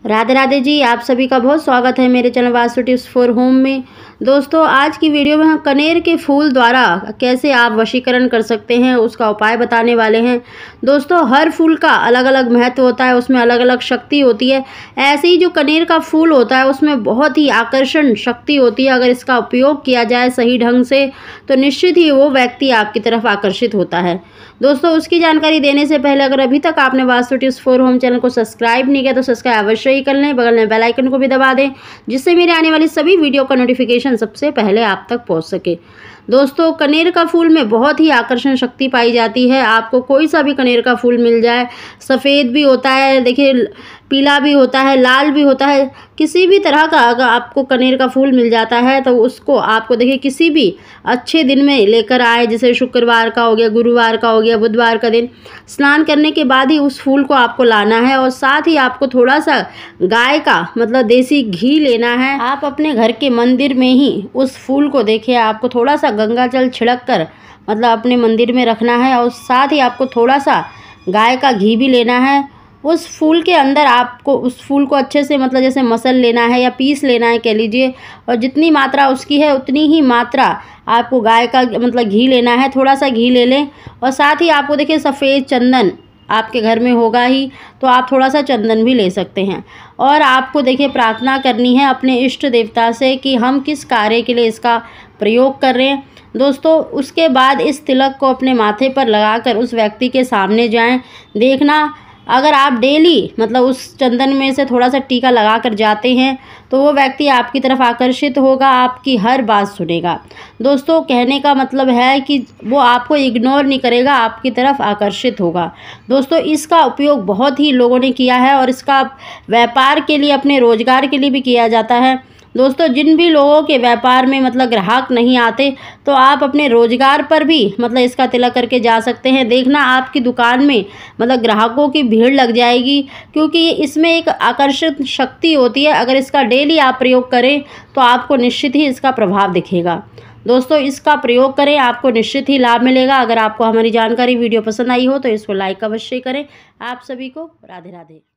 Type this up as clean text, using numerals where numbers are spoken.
राधे राधे जी, आप सभी का बहुत स्वागत है मेरे channel Vastu tips for home में। दोस्तों, आज की वीडियो में हम कनेर के फूल द्वारा कैसे आप वशीकरण कर सकते हैं उसका उपाय बताने वाले हैं। दोस्तों, हर फूल का अलग अलग महत्व होता है, उसमें अलग अलग शक्ति होती है। ऐसे ही जो कनेर का फूल होता है उसमें बहुत ही आकर्षण शक्ति होती है। अगर इसका उपयोग किया जाए सही ढंग से तो निश्चित ही वो व्यक्ति आपकी तरफ आकर्षित होता है। दोस्तों, उसकी जानकारी देने से पहले अगर अभी तक आपने Vastu tips for home channel को सब्सक्राइब नहीं किया तो सब्सक्राइब अवश्य ही कर लें। बगल में बेल आइकन को भी दबा दें जिससे मेरे आने वाली सभी वीडियो का नोटिफिकेशन सबसे पहले आप तक पहुंच सके। दोस्तों, कनेर का फूल में बहुत ही आकर्षण शक्ति पाई जाती है। आपको कोई सा भी कनेर का फूल मिल जाए, सफ़ेद भी होता है, देखिए पीला भी होता है, लाल भी होता है, किसी भी तरह का अगर आपको कनेर का फूल मिल जाता है तो उसको आपको देखिए किसी भी अच्छे दिन में लेकर आए, जैसे शुक्रवार का हो गया, गुरुवार का हो गया, बुधवार का दिन, स्नान करने के बाद ही उस फूल को आपको लाना है। और साथ ही आपको थोड़ा सा गाय का मतलब देसी घी लेना है। आप अपने घर के मंदिर में ही उस फूल को देखिए, आपको थोड़ा सा गंगा जल छिड़क कर मतलब अपने मंदिर में रखना है। और साथ ही आपको थोड़ा सा गाय का घी भी लेना है। उस फूल के अंदर आपको उस फूल को अच्छे से मतलब जैसे मसल लेना है या पीस लेना है कह लीजिए, और जितनी मात्रा उसकी है उतनी ही मात्रा आपको गाय का मतलब घी लेना है। थोड़ा सा घी ले लें और साथ ही आपको देखिए सफ़ेद चंदन आपके घर में होगा ही तो आप थोड़ा सा चंदन भी ले सकते हैं। और आपको देखिए प्रार्थना करनी है अपने इष्ट देवता से कि हम किस कार्य के लिए इसका प्रयोग कर रहे हैं। दोस्तों, उसके बाद इस तिलक को अपने माथे पर लगाकर उस व्यक्ति के सामने जाएं। देखना, अगर आप डेली मतलब उस चंदन में से थोड़ा सा टीका लगा कर जाते हैं तो वो व्यक्ति आपकी तरफ आकर्षित होगा, आपकी हर बात सुनेगा। दोस्तों, कहने का मतलब है कि वो आपको इग्नोर नहीं करेगा, आपकी तरफ आकर्षित होगा। दोस्तों, इसका उपयोग बहुत ही लोगों ने किया है और इसका व्यापार के लिए, अपने रोजगार के लिए भी किया जाता है। दोस्तों, जिन भी लोगों के व्यापार में मतलब ग्राहक नहीं आते तो आप अपने रोजगार पर भी मतलब इसका तिलक करके जा सकते हैं। देखना, आपकी दुकान में मतलब ग्राहकों की भीड़ लग जाएगी, क्योंकि इसमें एक आकर्षक शक्ति होती है। अगर इसका डेली आप प्रयोग करें तो आपको निश्चित ही इसका प्रभाव दिखेगा। दोस्तों, इसका प्रयोग करें, आपको निश्चित ही लाभ मिलेगा। अगर आपको हमारी जानकारी वीडियो पसंद आई हो तो इसको लाइक अवश्य करें। आप सभी को राधे राधे।